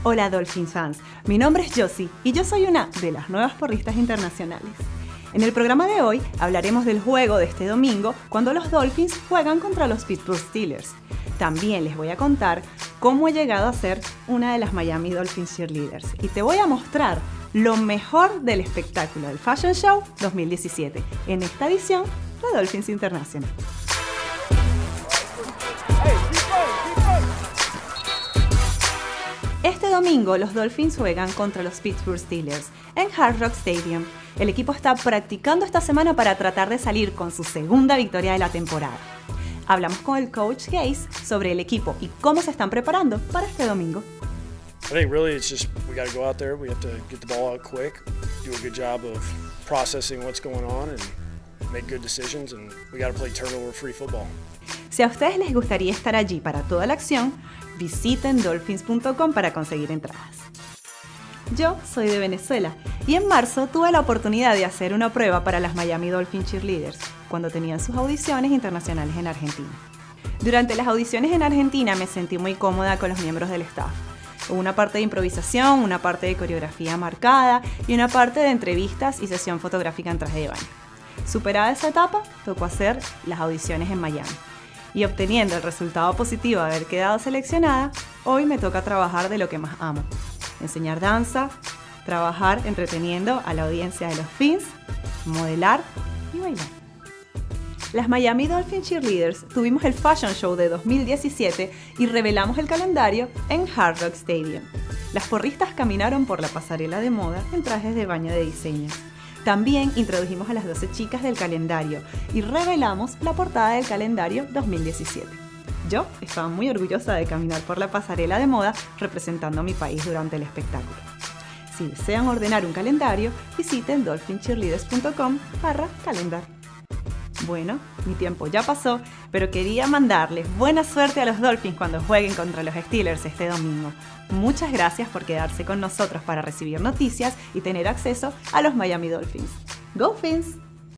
Hola Dolphins fans, mi nombre es Josie y yo soy una de las nuevas porristas internacionales. En el programa de hoy hablaremos del juego de este domingo cuando los Dolphins juegan contra los Pittsburgh Steelers. También les voy a contar cómo he llegado a ser una de las Miami Dolphins Cheerleaders y te voy a mostrar lo mejor del espectáculo del Fashion Show 2017 en esta edición de Dolphins International. Este domingo los Dolphins juegan contra los Pittsburgh Steelers en Hard Rock Stadium. El equipo está practicando esta semana para tratar de salir con su segunda victoria de la temporada. Hablamos con el coach Gase sobre el equipo y cómo se están preparando para este domingo. I think really it's just we got to go out there, we have to get the ball out quick, do a good job of processing what's going on and make good decisions, and we got to play turnover-free football. Si a ustedes les gustaría estar allí para toda la acción, visiten dolphins.com para conseguir entradas. Yo soy de Venezuela y en marzo tuve la oportunidad de hacer una prueba para las Miami Dolphins Cheerleaders cuando tenían sus audiciones internacionales en Argentina. Durante las audiciones en Argentina me sentí muy cómoda con los miembros del staff. Hubo una parte de improvisación, una parte de coreografía marcada y una parte de entrevistas y sesión fotográfica en traje de baño. Superada esa etapa, tocó hacer las audiciones en Miami. Y obteniendo el resultado positivo de haber quedado seleccionada, hoy me toca trabajar de lo que más amo. Enseñar danza, trabajar entreteniendo a la audiencia de los Fins, modelar y bailar. Las Miami Dolphins Cheerleaders tuvimos el Fashion Show de 2017 y revelamos el calendario en Hard Rock Stadium. Las porristas caminaron por la pasarela de moda en trajes de baño de diseño. También introdujimos a las 12 chicas del calendario y revelamos la portada del calendario 2017. Yo estaba muy orgullosa de caminar por la pasarela de moda representando a mi país durante el espectáculo. Si desean ordenar un calendario, visiten dolphincheerleaders.com/calendar. Bueno, mi tiempo ya pasó, pero quería mandarles buena suerte a los Dolphins cuando jueguen contra los Steelers este domingo. Muchas gracias por quedarse con nosotros para recibir noticias y tener acceso a los Miami Dolphins. ¡Go Fins!